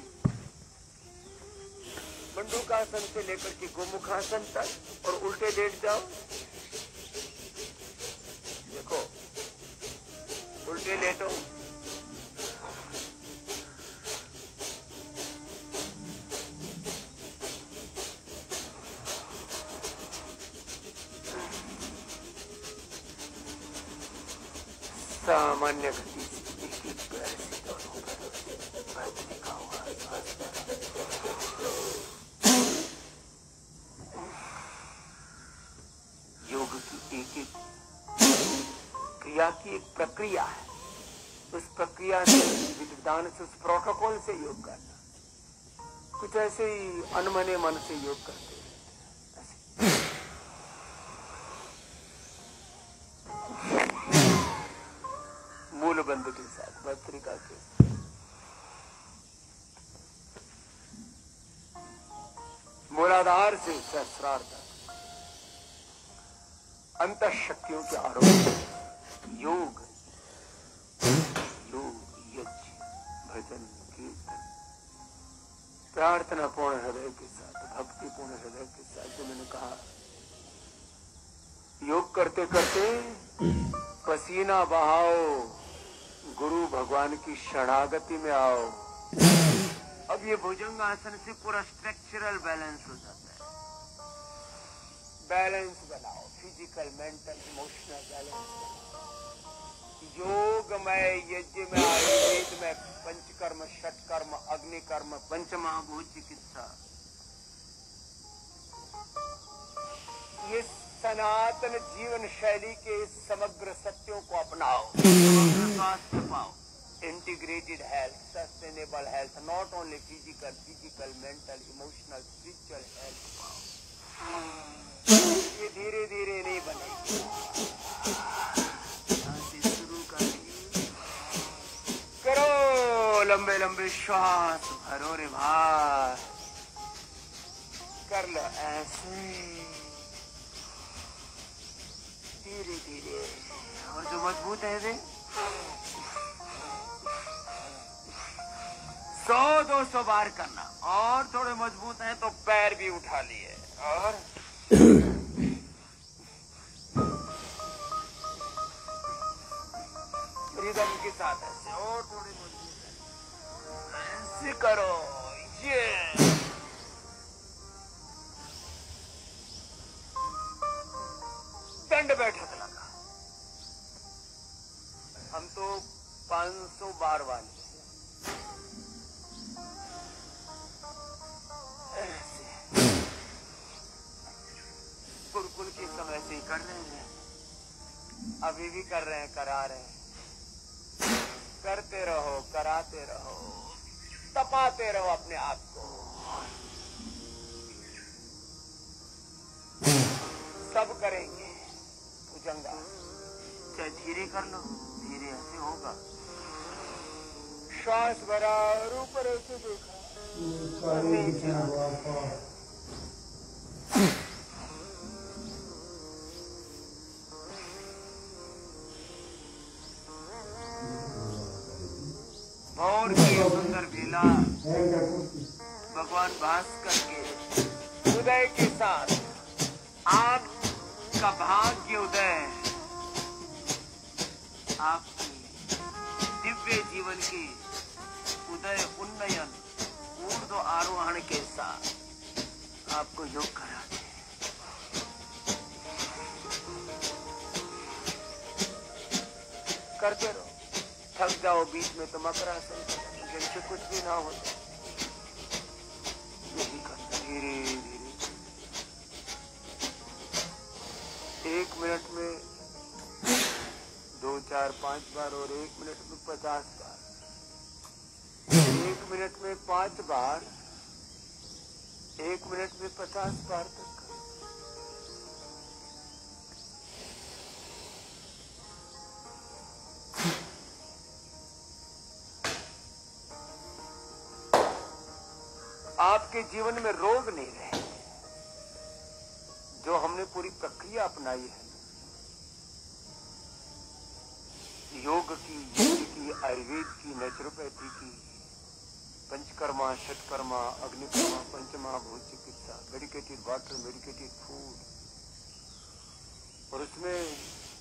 मंडूकासन से लेकर के गोमुखासन तक, और उल्टे लेट जाओ। देखो, उल्टे लेटो, सामान्य गति से एक एक पैर से दोनों पैरों से पैर लिखा हुआ श्वास योग की एक एक क्रिया की एक प्रक्रिया है। उस प्रक्रिया से, विधान से, उस प्रोटोकॉल से योग करना। कुछ ऐसे ही अनमने मन से योग करते हैं। मूल बंध के साथ, भस्त्रिका के साथ। मूलाधार से सहस्रार तक अंत शक्तियों के आरोप, योग योग यज्ञ भजन कीर्तन प्रार्थना पूर्ण हृदय के साथ, भक्ति पूर्ण हृदय के साथ। जो मैंने कहा, योग करते करते पसीना बहाओ, गुरु भगवान की शरणागति में आओ। अब ये भुजंग आसन से पूरा स्ट्रक्चरल बैलेंस हो जाता है। बैलेंस बनाओ, फिजिकल, मेंटल, इमोशनल बैलेंस बनाओ। योगमय, यज्ञ में, आयुर्वेद में पंचकर्म, षटकर्म, अग्निकर्म, पंचमहाभूत चिकित्सा, ये सनातन जीवन शैली के समग्र सत्यों को अपनाओ, स्वास्थ्य पाओ। Integrated health, sustainable health, not only physical, physical, mental, emotional, spiritual health पाओ। ये धीरे धीरे नहीं बनेगी, शुरू करिए। करो लंबे लंबे श्वास भरो रे भाई, कर लो ऐसे धीरे धीरे। और जो मजबूत है वे सौ दो सौ बार करना, और थोड़े मजबूत हैं तो पैर भी उठा लिए और रिदम के साथ ऐसे, और थोड़े मजबूत हैं ऐसे करो। ये दंड बैठक लगा। हम तो पाँच सौ बार वाले गुरुकुल के समय से ही कर रहे हैं, अभी भी कर रहे हैं, करा रहे हैं। करते रहो, कराते रहो, तपाते रहो अपने आप को। सब करेंगे भुजंगा, चाहे धीरे कर लो, धीरे ऐसे होगा। श्वास भरा और ऊपर ऐसे देखा, भौर की सुंदर बेला भगवान भास्कर के उदय के साथ आपका भाग्य उदय, आपकी दिव्य जीवन की उदय उन्नयन ऊर्ध्व आरोहण के साथ आपको योग कराते हैं। करते रहो, थक जाओ बीच में तो मकरासन, जिनसे कुछ भी ना हो यही करना धीरे धीरे। एक मिनट में दो चार पांच बार और एक मिनट में पचास बार, एक मिनट में पांच बार, एक मिनट में पचास बार तक। आपके जीवन में रोग नहीं रहे। जो हमने पूरी प्रक्रिया अपनाई है योग की, योग की, आयुर्वेद की, नेचुरोपैथी की, पंचकर्मा, षटकर्मा, अग्निकर्मा, पंचमहाभूत चिकित्सा, मेडिकेटेड वाटर, मेडिकेटेड फूड, और उसमें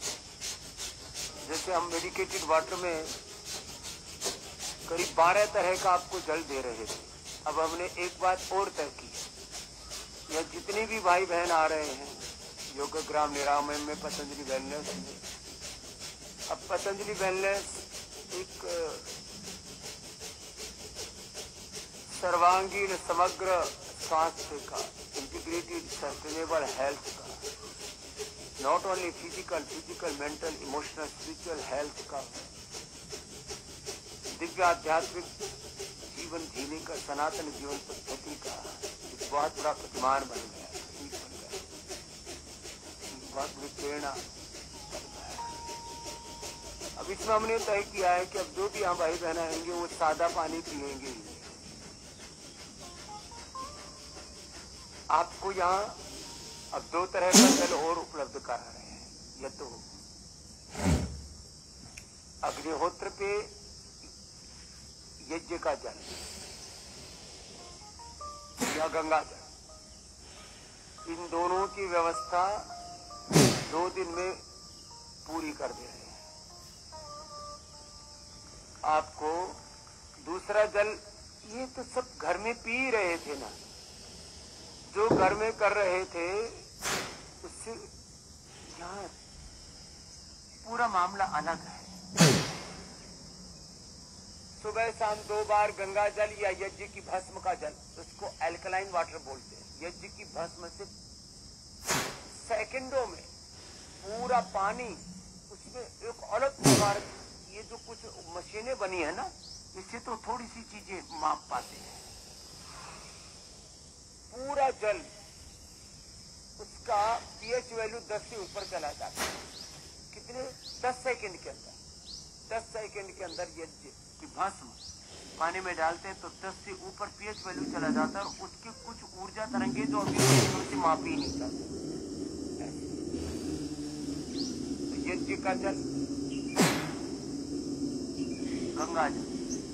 जैसे हम मेडिकेटेड वाटर में करीब बारह तरह का आपको जल दे रहे थे, अब हमने एक बात और तय की, या जितने भी भाई बहन आ रहे हैं योगग्राम निरामय में, पतंजलि वेलनेस में, अब पतंजलि वेलनेस एक सर्वांगीण समग्र स्वास्थ्य का, इंटीग्रेटेड सस्टेनेबल हेल्थ का, not only physical, physical, mental, emotional, spiritual health का, दिव्य आध्यात्मिक जीवन जीने का, सनातन जीवन पद्धति का एक बहुत बड़ा प्रतिमान बन गया, बन गया, बहुत बड़ी प्रेरणा बन गया। अब इसमें हमने तय किया है कि अब जो भी यहाँ भाई बहन आएंगे वो सादा पानी पिएंगे। आपको यहाँ अब दो तरह का जल और उपलब्ध करा रहे हैं, या तो अग्निहोत्र पे यज्ञ का जल या गंगा जल, इन दोनों की व्यवस्था दो दिन में पूरी कर दे रहे हैं। आपको दूसरा जल, ये तो सब घर में पी रहे थे ना, जो घर में कर रहे थे उससे यहाँ पूरा मामला अलग है। सुबह शाम दो बार गंगा जल या यज्ञ की भस्म का जल, उसको एल्कलाइन वाटर बोलते हैं। यज्ञ की भस्म से सेकंडों में पूरा पानी, उसमें एक अलग प्रकार, ये जो कुछ मशीनें बनी है ना, इससे तो थोड़ी सी चीजें माप पाते हैं। पूरा जल, उसका पीएच वैल्यू दस से ऊपर चला जाता है। कितने? दस सेकंड के अंदर। दस सेकंड के अंदर यज्ञ की भस्म पानी में डालते हैं तो दस से ऊपर पीएच वैल्यू चला जाता है, और उसकी कुछ ऊर्जा तरंगे जो अभी से माप ही नहीं सकते। तो यज्ञ का जल, गंगा जल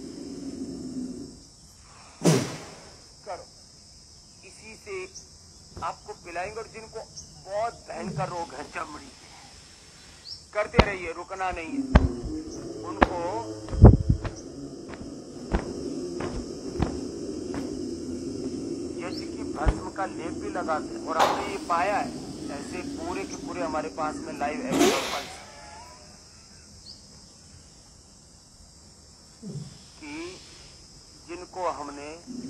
करो, इसी से आपको पिलाएंगे। और जिनको बहुत भयंकर रोग है चमड़ी के, करते रहिए, रुकना नहीं है। उनको यज्ञ की भस्म का लेप भी लगाते हैं। और हमने ये पाया है, ऐसे पूरे के पूरे हमारे पास में लाइव एग्जांपल्स कि जिनको हमने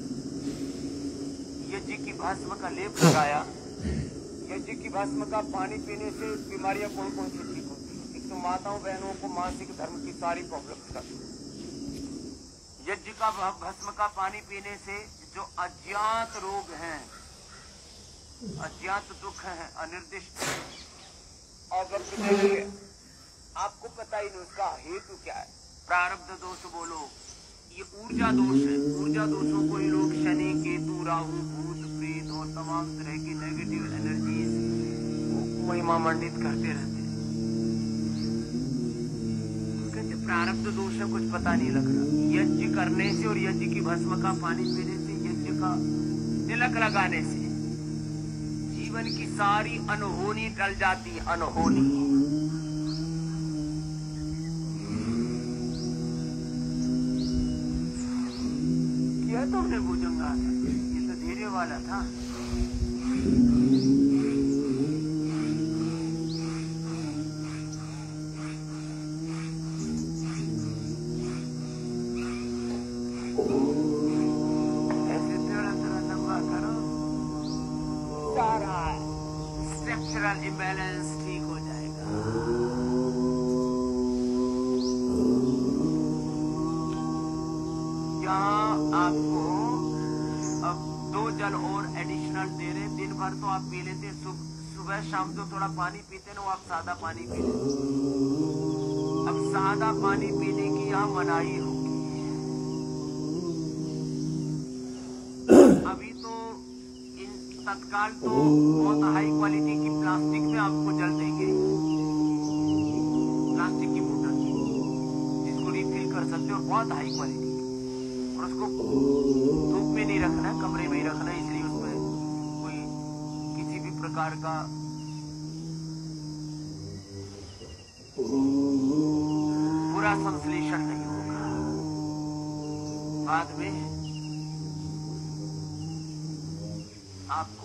यज्ञ की भस्म का लेप लगाया, यज्ञ की भस्म का पानी पीने से बीमारियां कौन कौन सी ठीक होती है। एक तो माताओं बहनों को मासिक धर्म की सारी प्रॉब्लम का, यज्ञ का भस्म का पानी पीने से जो अज्ञात रोग हैं, अज्ञात दुख हैं, अनिर्दिष्ट, अगर देखिए आपको पता ही नहीं उसका हेतु क्या है। प्रारब्ध दोष बोलो, ये ऊर्जा दोष है। ऊर्जा दोषों को ही लोग शनि, केतु, राहु, भूत, प्रेत और तमाम तरह की नेगेटिव एनर्जीज महिमा मंडित करते रहते हैं। कहते प्रारब्ध दोष है, कुछ पता नहीं लग रहा। यज्ञ करने से और यज्ञ की भस्म का पानी पीने से, यज्ञ का तिलक लगाने से जीवन की सारी अनहोनी टल जाती है। अनहोनी किया तुमने भुजंगा, ये तो धीरे वाला था। ऐसे थोड़ा थोड़ा लंबा करो, सारा स्ट्रक्चरल इम्बैलेंस ठीक हो जाएगा। यहाँ आपको अब दो जल और एडिशनल दे रहे। दिन भर तो आप पी लेते, सुबह शाम तो थोड़ा पानी पीते ना, वो आप सादा पानी पी लेते। अब सादा पानी पीने की यहाँ मनाही होगी। अभी तो इन तत्काल तो बहुत हाई क्वालिटी की प्लास्टिक में आपको जल देंगे, प्लास्टिक की बोतल जिसको रिफिल कर सकते हो, और बहुत हाई क्वालिटी। और उसको धूप में नहीं रखना, कमरे में ही रखना, इसलिए उसमें कोई किसी भी प्रकार का बुरा संश्लेषण नहीं होगा। बाद में आपको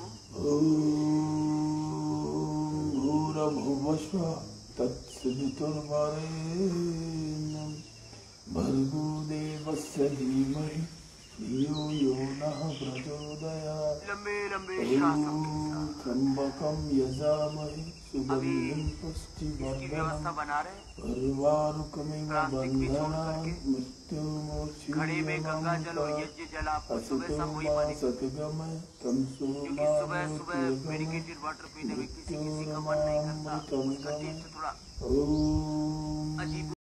भूर्भुवस्व तत्सवितुर्वरेण्यं भर्गो देवस्य धीमहि धियो यो नः प्रचोदयात्। लंबे लंबे श्वासों के साथ त्र्यंबकं यजामहे सुगंधिं इसकी पुष्टिवर्धनम् व्यवस्था बना रहे। उर्वारुकमिव प्लास्टिक भी छोड़ बन्धनात् करके मृत्युमोक्षीयमां घड़े में गंगा जल और यज्ञ जल आपको सुबह शाम वही पानी, सतगमय तम क्योंकि सुबह सुबह मेडिकेटेड वाटर पीने में किसी किसी का मन नहीं करता, उसका टेस्ट थोड़ा ओम अजीब